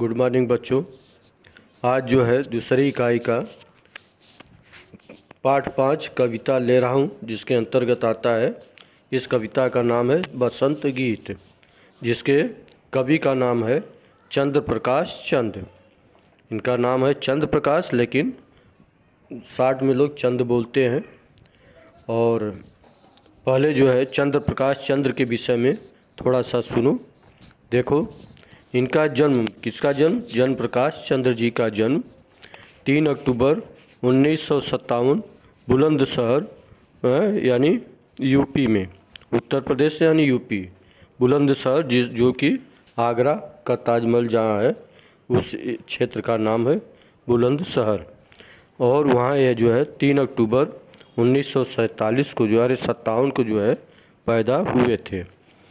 Good morning बच्चों। आज जो है दूसरी इकाई का पाठ 5 कविता ले रहा हूँ, जिसके अंतर्गत आता है। इस कविता का नाम है बसंत गीत, जिसके कवि का नाम है चंद्र प्रकाश चंद। इनका नाम है चंद्र प्रकाश, लेकिन शार्ट में लोग चंद बोलते हैं। और पहले जो है चंद्र प्रकाश चंद्र के विषय में थोड़ा सा सुनो। देखो, इनका जन्म, किसका जन्म? जन्म प्रकाश चंद्र जी का जन्म 3 अक्टूबर 1957 बुलंदशहर यानी यूपी में, उत्तर प्रदेश यानी यूपी, बुलंदशहर जो कि आगरा का ताजमहल जहाँ है उस क्षेत्र का नाम है बुलंदशहर। और वहाँ यह जो है 3 अक्टूबर 1947 को जो है 57 को जो है पैदा हुए थे।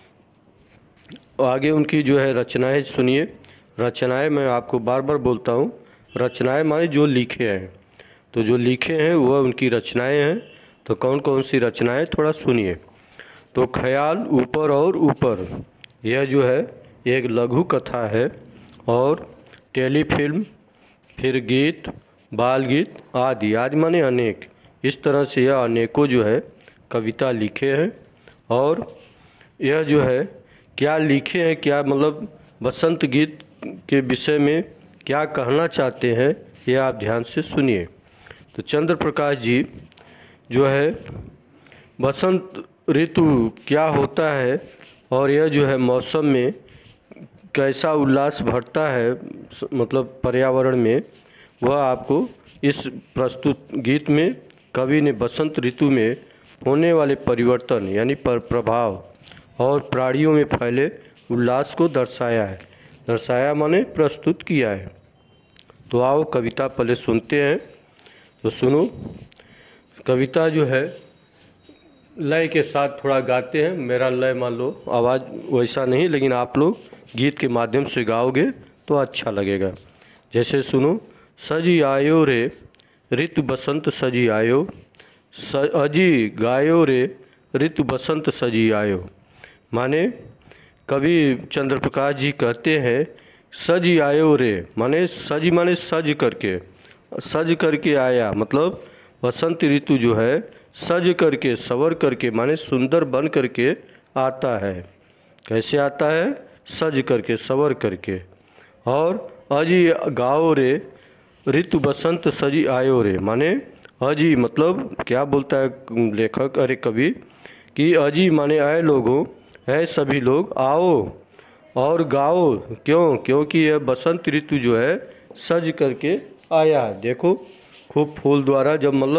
आगे उनकी जो है रचनाएं सुनिए। रचनाएं मैं आपको बार बार बोलता हूँ, रचनाएं माने जो लिखे हैं, तो जो लिखे हैं वह उनकी रचनाएं हैं। तो कौन कौन सी रचनाएं, थोड़ा सुनिए। तो ख्याल ऊपर और ऊपर, यह जो है एक लघु कथा है। और टेलीफिल्म, फिर गीत, बाल गीत आदि आदि माने अनेक। इस तरह से यह अनेकों जो है कविता लिखे हैं। और यह जो है क्या लिखे हैं, क्या मतलब बसंत गीत के विषय में क्या कहना चाहते हैं, यह आप ध्यान से सुनिए। तो चंद्र प्रकाश जी जो है बसंत ऋतु क्या होता है और यह जो है मौसम में कैसा उल्लास भरता है, मतलब पर्यावरण में, वह आपको इस प्रस्तुत गीत में कवि ने बसंत ऋतु में होने वाले परिवर्तन यानी प्रभाव और प्राणियों में फैले उल्लास को दर्शाया है। दर्शाया माने प्रस्तुत किया है। तो आओ कविता पहले सुनते हैं। तो सुनो, कविता जो है लय के साथ थोड़ा गाते हैं। मेरा लय मान लो आवाज़ वैसा नहीं, लेकिन आप लोग गीत के माध्यम से गाओगे तो अच्छा लगेगा। जैसे सुनो। सजी आयो रे ऋतु बसंत सजी आयो, अजी गायो रे ऋतु बसंत सजी आयो। माने कवि चंद्र प्रकाश जी कहते हैं सजी आयो रे, माने सजी माने सज करके आया, मतलब बसंत ऋतु जो है सज करके सवर करके माने सुंदर बन करके आता है। कैसे आता है? सज करके सवर करके। और अजी गाओ रे ऋतु बसंत सजी आयो रे, माने अजी मतलब क्या बोलता है लेखक, अरे कवि, कि अजी माने आए लोगों, है सभी लोग, आओ और गाओ। क्यों? क्योंकि यह बसंत ऋतु जो है सज करके आया है। देखो, खूब फूल द्वारा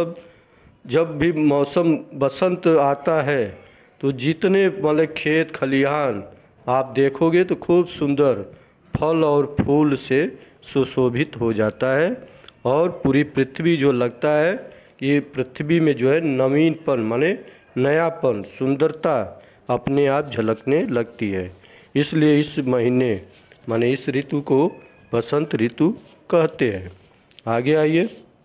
जब भी मौसम बसंत आता है तो जितने मतलब खेत खलिहान आप देखोगे तो खूब सुंदर फल और फूल से सुशोभित हो जाता है। और पूरी पृथ्वी जो लगता है कि पृथ्वी में जो है नवीनपन माने नयापन, सुंदरता अपने आप झलकने लगती है। इसलिए इस महीने माने इस ऋतु को बसंत ऋतु कहते हैं। आगे आइए,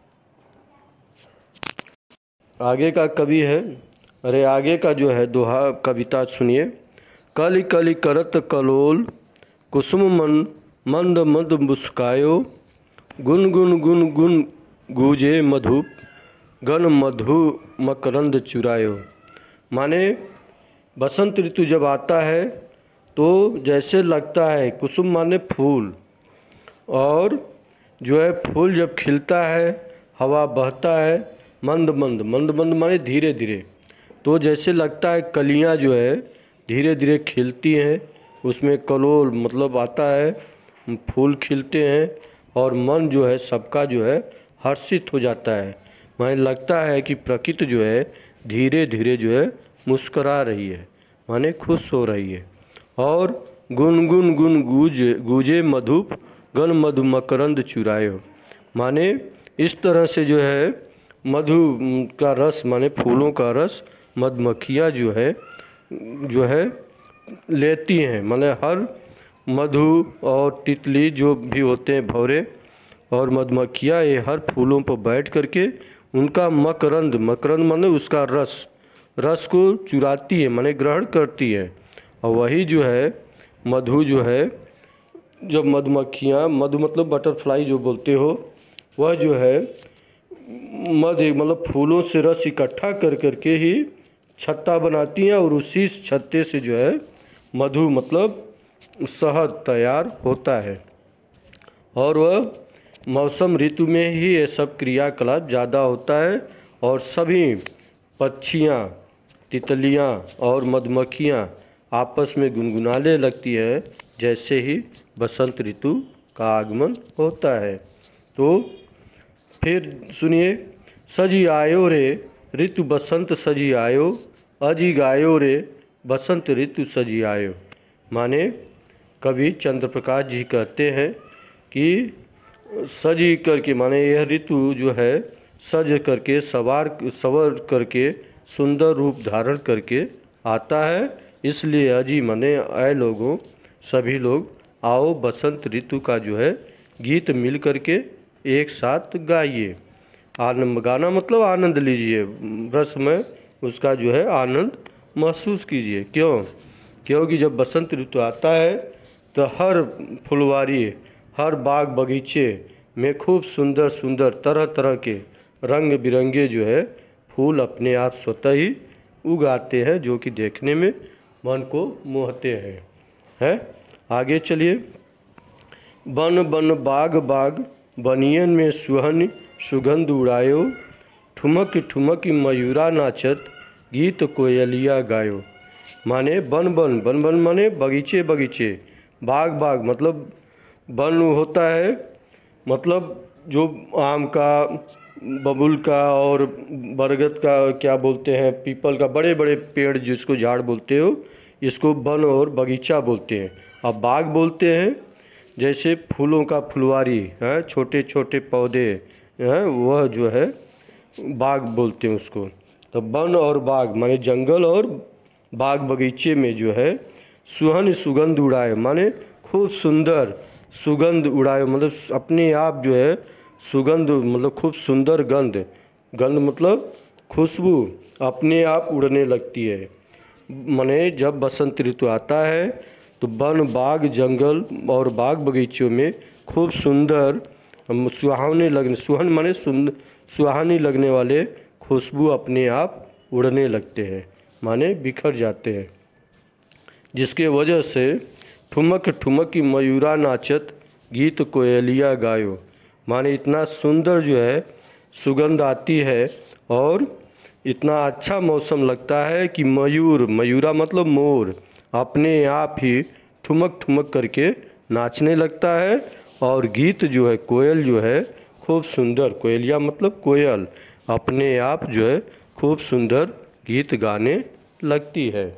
आगे का कवि है, अरे आगे का जो है दोहा कविता सुनिए। कलि कलि करत कलोल कुसुम मन मंद मंद मुस्कायो, गुन गुन गुन गुन गूजे मधुप गन मधु मकरंद चुरायो। माने बसंत ऋतु जब आता है तो जैसे लगता है, कुसुम माने फूल, और जो है फूल जब खिलता है, हवा बहता है, मंद मंद, मंद मंद माने धीरे धीरे, तो जैसे लगता है कलियां जो है धीरे धीरे खिलती हैं, उसमें कलोल मतलब आता है, फूल खिलते हैं और मन जो है सबका जो है हर्षित हो जाता है। माने लगता है कि प्रकृति जो है धीरे धीरे जो है मुस्करा रही है, माने खुश हो रही है। और गुन गुन गुन गूजे मधुप गन मधु मकरंद चुरायो, माने इस तरह से जो है मधु का रस माने फूलों का रस मधुमक्खियाँ जो है लेती हैं। माने हर मधु और तितली जो भी होते हैं भौरे और मधुमक्खियाँ, ये हर फूलों पर बैठ करके उनका मकरंद, मकरंद माने उसका रस को चुराती है, माने ग्रहण करती है। और वही जो है मधु जो है जब मधुमक्खियाँ, मधु मतलब बटरफ्लाई जो बोलते हो, वह जो है मध मतलब फूलों से रस इकट्ठा कर करके ही छत्ता बनाती हैं और उसी छत्ते से जो है मधु मतलब शहद तैयार होता है। और वह मौसम ऋतु में ही ये सब क्रियाकलाप ज़्यादा होता है और सभी पक्षियाँ, तितलियाँ और मधुमक्खियाँ आपस में गुनगुनाने लगती है जैसे ही बसंत ऋतु का आगमन होता है। तो फिर सुनिए, सजी आयो रे ऋतु बसंत सजी आयो, अजी गायो रे बसंत ऋतु सजी आयो। माने कवि चंद्र प्रकाश जी कहते हैं कि सजी करके माने यह ऋतु जो है सज करके सवर करके सुंदर रूप धारण करके आता है, इसलिए अजी माने आए लोगों, सभी लोग आओ बसंत ऋतु का जो है गीत मिल करके एक साथ गाइए। आनंद, गाना मतलब आनंद लीजिए, रस में उसका जो है आनंद महसूस कीजिए। क्यों? क्योंकि जब बसंत ऋतु आता है तो हर फुलवारी, हर बाग बगीचे में खूब सुंदर सुंदर तरह तरह के रंग बिरंगे जो है फूल अपने आप स्वतः ही उगाते हैं, जो कि देखने में मन को मोहते हैं। आगे चलिए। बन बन बाग बाग बनियन में सुहन सुगंध उड़ायो, ठुमक ठुमक मयूरा नाचत गीत कोयलिया गायो। माने बन बन, बन बन माने बगीचे बगीचे, बाग बाग मतलब वन होता है, मतलब जो आम का, बबूल का और बरगद का, क्या बोलते हैं, पीपल का, बड़े बड़े पेड़ जिसको झाड़ बोलते हो, इसको वन और बगीचा बोलते हैं। अब बाग बोलते हैं जैसे फूलों का फुलवारी है, छोटे छोटे पौधे हैं, वह जो है बाग बोलते हैं उसको। तो वन और बाग माने जंगल और बाग बगीचे में जो है सुहन सुगंध उड़ाए, माने खूब सुंदर सुगंध उड़ाए, मतलब अपने आप जो है सुगंध मतलब खूब सुंदर गंध, गंध मतलब खुशबू अपने आप उड़ने लगती है। माने जब बसंत ऋतु आता है तो वन बाग जंगल और बाग बगीचों में खूब सुंदर सुहावने लगने, सुहन माने सुहानी लगने वाले खुशबू अपने आप उड़ने लगते हैं, माने बिखर जाते हैं, जिसके वजह से ठुमक ठुमक मयूरा नाचत गीत कोयलिया गायो। माने इतना सुंदर जो है सुगंध आती है और इतना अच्छा मौसम लगता है कि मयूर, मयूरा मतलब मोर, अपने आप ही ठुमक ठुमक करके नाचने लगता है और गीत जो है, कोयल जो है खूब सुंदर, कोयलिया मतलब कोयल, अपने आप जो है खूब सुंदर गीत गाने लगती है।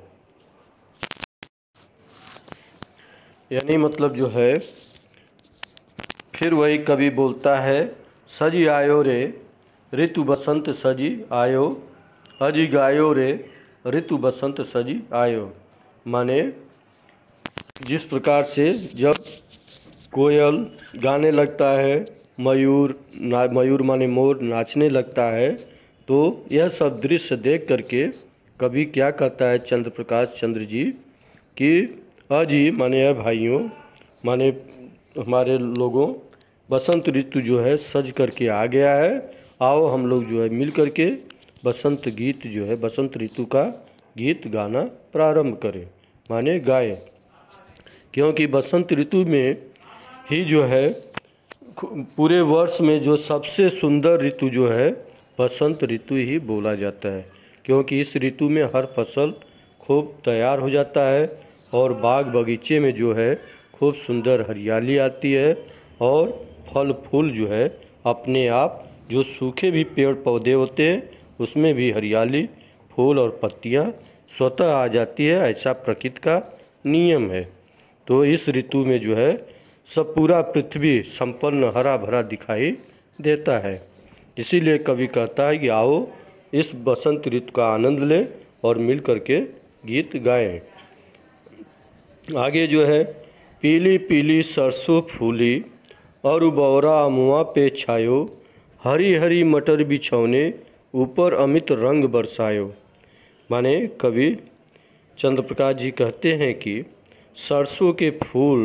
यानी मतलब जो है फिर वही कवि बोलता है, सजी आयो रे ऋतु बसंत सजी आयो, अजी गायो रे ऋतु बसंत सजी आयो। माने जिस प्रकार से जब कोयल गाने लगता है, मयूर माने मोर नाचने लगता है, तो यह सब दृश्य देख करके कवि क्या कहता है चंद्र प्रकाश चंद्र जी कि अजी माने है भाइयों, माने हमारे लोगों, बसंत ऋतु जो है सज करके आ गया है, आओ हम लोग जो है मिल करके बसंत गीत जो है बसंत ऋतु का गीत गाना प्रारंभ करें, माने गाएं। क्योंकि बसंत ऋतु में ही जो है पूरे वर्ष में जो सबसे सुंदर ऋतु जो है बसंत ऋतु ही बोला जाता है। क्योंकि इस ऋतु में हर फसल खूब तैयार हो जाता है और बाग बगीचे में जो है खूब सुंदर हरियाली आती है और फल फूल जो है अपने आप, जो सूखे भी पेड़ पौधे होते हैं उसमें भी हरियाली, फूल और पत्तियां स्वतः आ जाती है, ऐसा प्रकृति का नियम है। तो इस ऋतु में जो है सब पूरा पृथ्वी संपन्न हरा भरा दिखाई देता है। इसीलिए कवि कहता है कि आओ इस बसंत ऋतु का आनंद लें और मिल करके गीत गाएं। आगे जो है, पीली पीली सरसों फूली और बौरा अमुआ पे छायो, हरी हरी मटर बिछौने ऊपर अमित रंग बरसायो। माने कवि चंद्र प्रकाश जी कहते हैं कि सरसों के फूल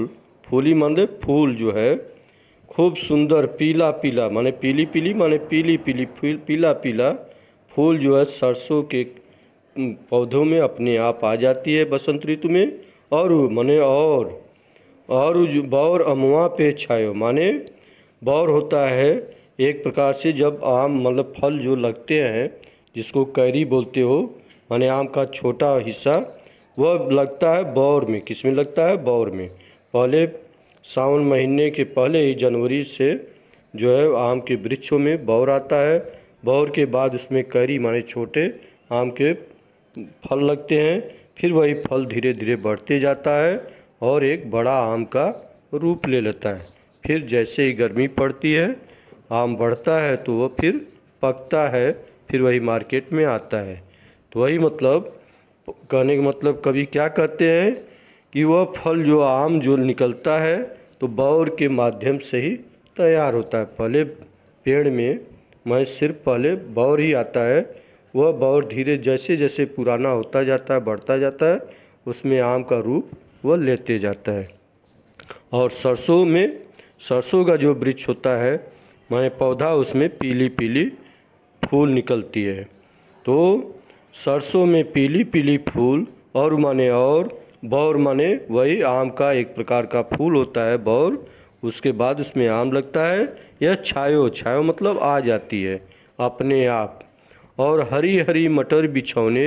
फूली माने फूल जो है खूब सुंदर पीला पीला माने पीली पीली माने पीली पीली पीला पीला फूल जो है सरसों के पौधों में अपने आप आ जाती है बसंत ऋतु में। और माने और जो बौर अमुआ पे छायो माने बौर होता है एक प्रकार से जब आम मतलब फल जो लगते हैं जिसको कैरी बोलते हो माने आम का छोटा हिस्सा वह लगता है बौर में। किस में लगता है? बौर में। पहले सावन महीने के पहले ही जनवरी से जो है आम के वृक्षों में बौर आता है। बौर के बाद उसमें कैरी माने छोटे आम के फल लगते हैं। फिर वही फल धीरे धीरे बढ़ते जाता है और एक बड़ा आम का रूप ले लेता है। फिर जैसे ही गर्मी पड़ती है आम बढ़ता है तो वह फिर पकता है, फिर वही मार्केट में आता है। तो वही मतलब कहने का मतलब कवि क्या कहते हैं कि वह फल जो आम जो निकलता है तो बौर के माध्यम से ही तैयार होता है। पहले पेड़ में मैं सिर्फ पहले बौर ही आता है, वह बौर धीरे जैसे जैसे पुराना होता जाता है बढ़ता जाता है उसमें आम का रूप वह लेते जाता है। और सरसों का जो वृक्ष होता है माने पौधा उसमें पीली पीली फूल निकलती है। तो सरसों में पीली पीली फूल और माने और बौर माने वही आम का एक प्रकार का फूल होता है बौर। उसके बाद उसमें आम लगता है। यह छायो मतलब आ जाती है अपने आप। और हरी हरी मटर बिछौने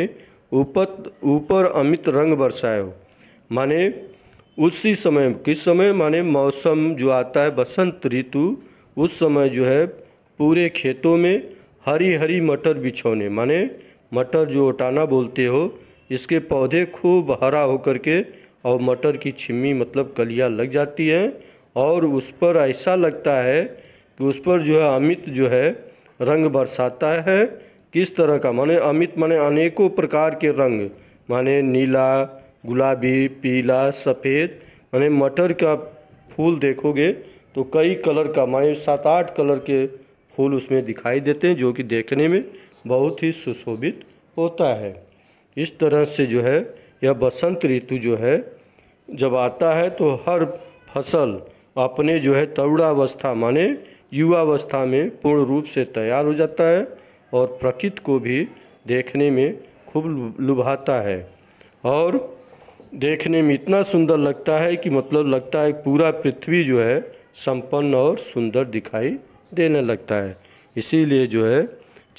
ऊपर अमित रंग बरसायो माने उसी समय किस समय माने मौसम जो आता है बसंत ऋतु उस समय जो है पूरे खेतों में हरी हरी मटर बिछौने माने मटर जो ओटाना बोलते हो इसके पौधे खूब हरा होकर के और मटर की छिम्मी मतलब कलियां लग जाती हैं और उस पर ऐसा लगता है कि उस पर जो है अमित जो है रंग बरसाता है। किस तरह का माने अमित माने अनेकों प्रकार के रंग माने नीला गुलाबी पीला सफ़ेद माने मटर का फूल देखोगे तो कई कलर का माने 7-8 कलर के फूल उसमें दिखाई देते हैं जो कि देखने में बहुत ही सुशोभित होता है। इस तरह से जो है यह बसंत ऋतु जो है जब आता है तो हर फसल अपने जो है तरुणावस्था माने युवावस्था में पूर्ण रूप से तैयार हो जाता है और प्रकृति को भी देखने में खूब लुभाता है और देखने में इतना सुंदर लगता है कि मतलब लगता है पूरा पृथ्वी जो है संपन्न और सुंदर दिखाई देने लगता है। इसीलिए जो है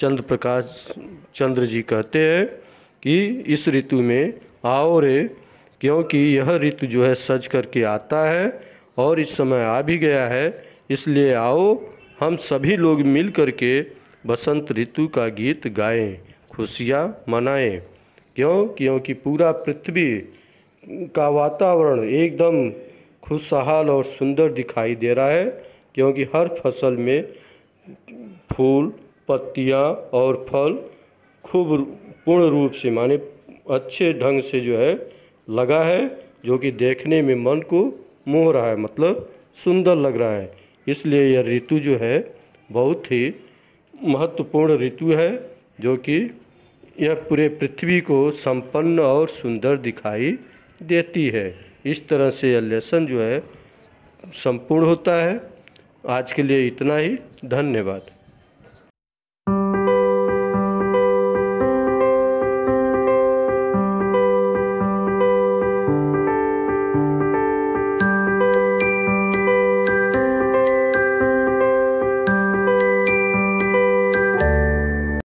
चंद्र जी कहते हैं कि इस ऋतु में आओ रे, क्योंकि यह ऋतु जो है सज करके आता है और इस समय आ भी गया है। इसलिए आओ हम सभी लोग मिल करके बसंत ऋतु का गीत गाएं, खुशियाँ मनाएं। क्योंकि पूरा पृथ्वी का वातावरण एकदम खुशहाल और सुंदर दिखाई दे रहा है क्योंकि हर फसल में फूल पत्तियाँ और फल खूब पूर्ण रूप से माने अच्छे ढंग से जो है लगा है जो कि देखने में मन को मोह रहा है मतलब सुंदर लग रहा है। इसलिए यह ऋतु जो है बहुत ही महत्वपूर्ण ऋतु है जो कि यह पूरे पृथ्वी को संपन्न और सुंदर दिखाई देती है। इस तरह से यह लेसन जो है संपूर्ण होता है। आज के लिए इतना ही। धन्यवाद।